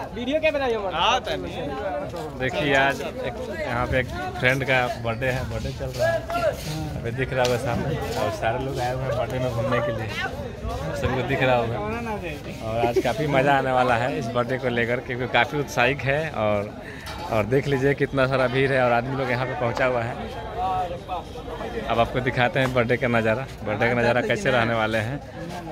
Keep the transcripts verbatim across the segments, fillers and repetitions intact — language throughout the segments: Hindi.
वीडियो क्या बनाइए? देखिए आज एक यहाँ पे एक फ्रेंड का बर्थडे है, बर्थडे चल रहा है, अभी दिख रहा होगा सामने। और सारे लोग आए हुए हैं बर्थडे में घूमने के लिए, सबको दिख रहा होगा। और आज काफ़ी मज़ा आने वाला है इस बर्थडे को लेकर, क्योंकि काफ़ी उत्साहित है। और और देख लीजिए कितना सारा भीड़ है और आदमी लोग यहाँ पे पहुँचा हुआ है। अब आपको दिखाते हैं बर्थडे का नज़ारा, बर्थडे का नज़ारा कैसे रहने वाले हैं।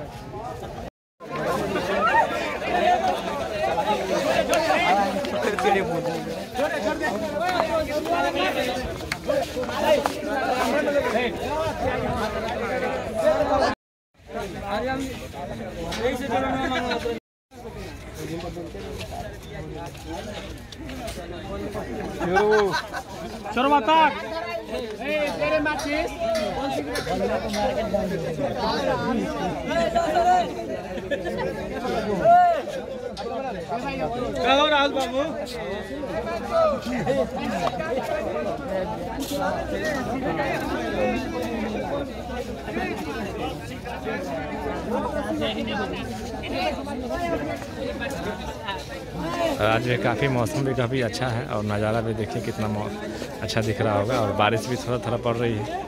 Suruh matak. Hei, kirim macis. Kalau Rahul Babu. आज काफ़ी मौसम भी काफ़ी अच्छा है और नज़ारा भी देखिए कितना अच्छा दिख रहा होगा। और बारिश भी थोड़ा थोड़ा पड़ रही है।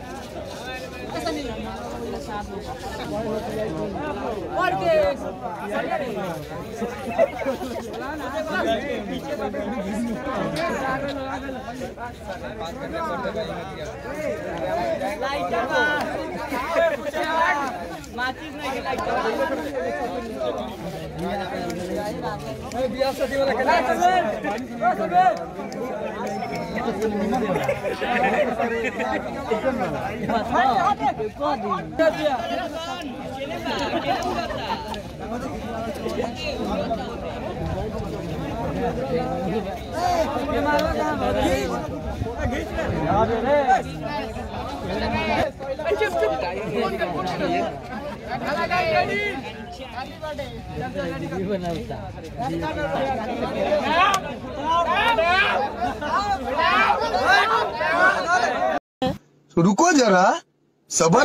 रुको जरा सबर।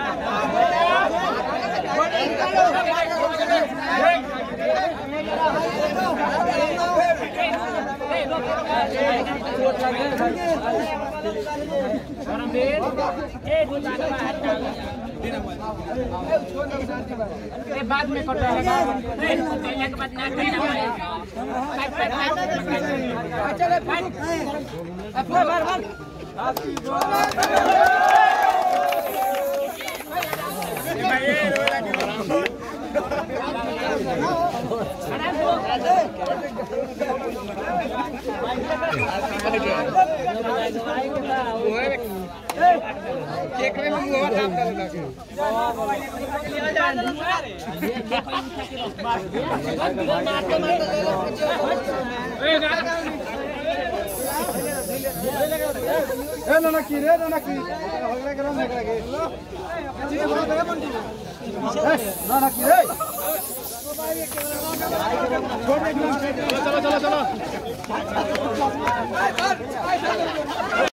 बाद में चलो चलो चलो।